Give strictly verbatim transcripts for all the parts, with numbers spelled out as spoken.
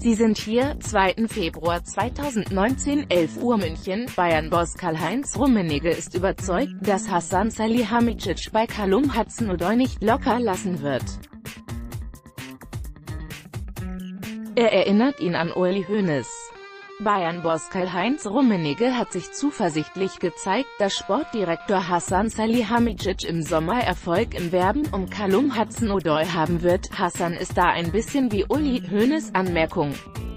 Sie sind hier, zweiten Februar zweitausendneunzehn, elf Uhr München. Bayern-Boss Karl-Heinz Rummenigge ist überzeugt, dass Hasan Salihamidzic bei Callum Hudson-Odoi nicht locker lassen wird. Er erinnert ihn an Uli Hoeneß. Bayern-Boss Karl-Heinz Rummenigge hat sich zuversichtlich gezeigt, dass Sportdirektor Hasan Salihamidzic im Sommer Erfolg im Werben um Callum Hudson-Odoi haben wird. Hasan ist da ein bisschen wie Uli Hoeneß. Anmerkung: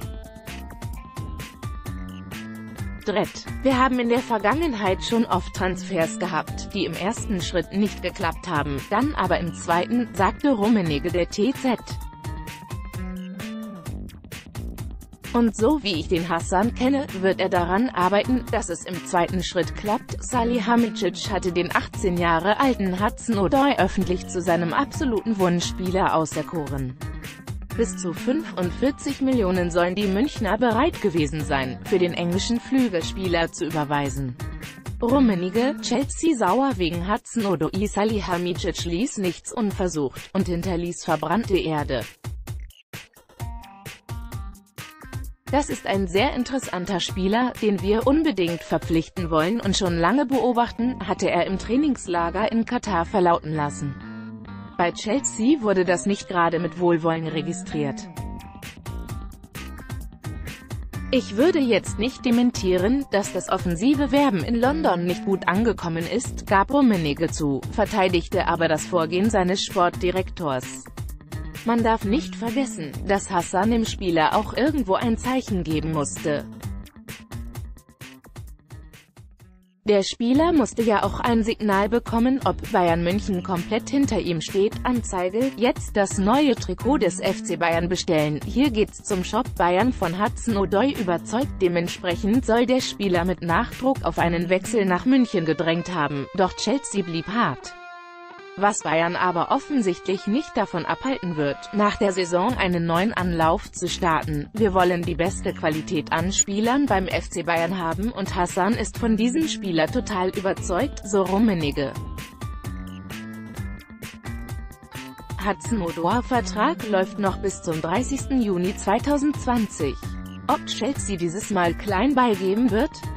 Drett. Wir haben in der Vergangenheit schon oft Transfers gehabt, die im ersten Schritt nicht geklappt haben, dann aber im zweiten, sagte Rummenigge der T Z. Und so wie ich den Hasan kenne, wird er daran arbeiten, dass es im zweiten Schritt klappt. Salihamidzic hatte den achtzehn Jahre alten Hudson-Odoi öffentlich zu seinem absoluten Wunschspieler auserkoren. Bis zu fünfundvierzig Millionen sollen die Münchner bereit gewesen sein, für den englischen Flügelspieler zu überweisen. Rummenigge, Chelsea sauer wegen Hudson-Odoi. Salihamidzic ließ nichts unversucht und hinterließ verbrannte Erde. Das ist ein sehr interessanter Spieler, den wir unbedingt verpflichten wollen und schon lange beobachten, hatte er im Trainingslager in Katar verlauten lassen. Bei Chelsea wurde das nicht gerade mit Wohlwollen registriert. Ich würde jetzt nicht dementieren, dass das offensive Werben in London nicht gut angekommen ist, gab Rummenigge zu, verteidigte aber das Vorgehen seines Sportdirektors. Man darf nicht vergessen, dass Hasan dem Spieler auch irgendwo ein Zeichen geben musste. Der Spieler musste ja auch ein Signal bekommen, ob Bayern München komplett hinter ihm steht. Anzeige: Jetzt das neue Trikot des F C Bayern bestellen. Hier geht's zum Shop. Bayern von Hudson-Odoi überzeugt. Dementsprechend soll der Spieler mit Nachdruck auf einen Wechsel nach München gedrängt haben, doch Chelsea blieb hart. Was Bayern aber offensichtlich nicht davon abhalten wird, nach der Saison einen neuen Anlauf zu starten. Wir wollen die beste Qualität an Spielern beim F C Bayern haben und Hasan ist von diesem Spieler total überzeugt, so Rummenigge. Hudson-Odoi-Vertrag läuft noch bis zum dreißigsten Juni zweitausendzwanzig. Ob Chelsea dieses Mal klein beigeben wird?